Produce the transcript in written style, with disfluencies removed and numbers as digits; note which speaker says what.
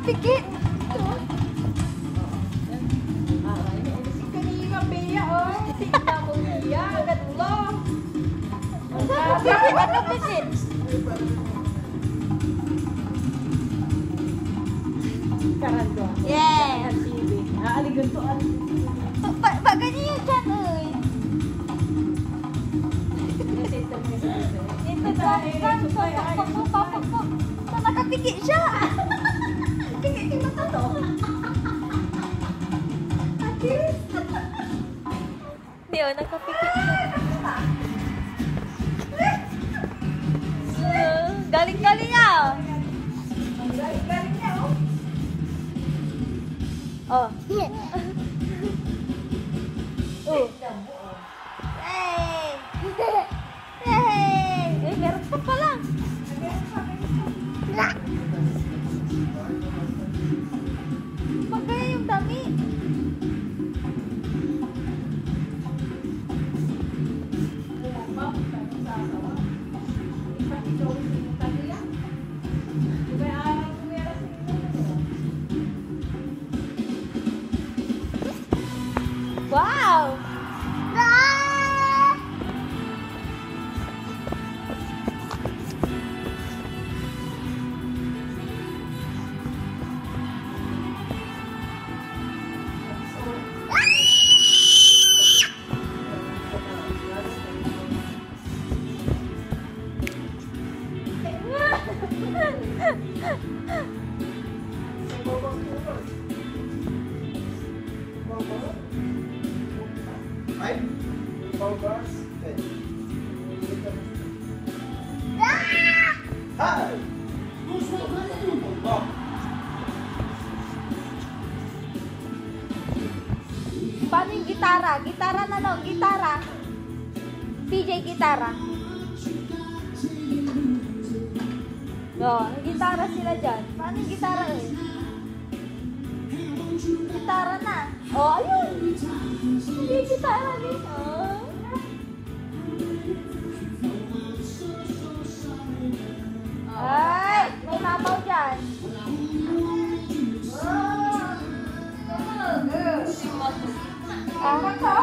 Speaker 1: nakapikit.
Speaker 2: Kanina, Bea, oh. Tingnan mo niya. Gadulo.
Speaker 1: Nakapikit.
Speaker 2: Karando.
Speaker 1: Yes.
Speaker 2: Aaligan to.
Speaker 1: Bagay niya dyan, eh. Ito dyan. Nakapikit siya. Pikit yung mata to. Hindi, oh, nakapikit siya. Galing-galing niya, oh.
Speaker 2: Galing niya, oh.
Speaker 1: Oh. Oh. Hey! Hey! Eh, meron pa pala. Magkaya yung dami. Wow!
Speaker 3: Right? 4 bars. Okay. Hi! Oh.
Speaker 1: Paano yung gitara? Gitara na no? Gitara. PJ gitara. No, gitara sila dyan. Paano yung gitara eh? Gitara na. Oh, ayun. Hindi yung gitara dito. Ay, may mabaw dyan. Ah,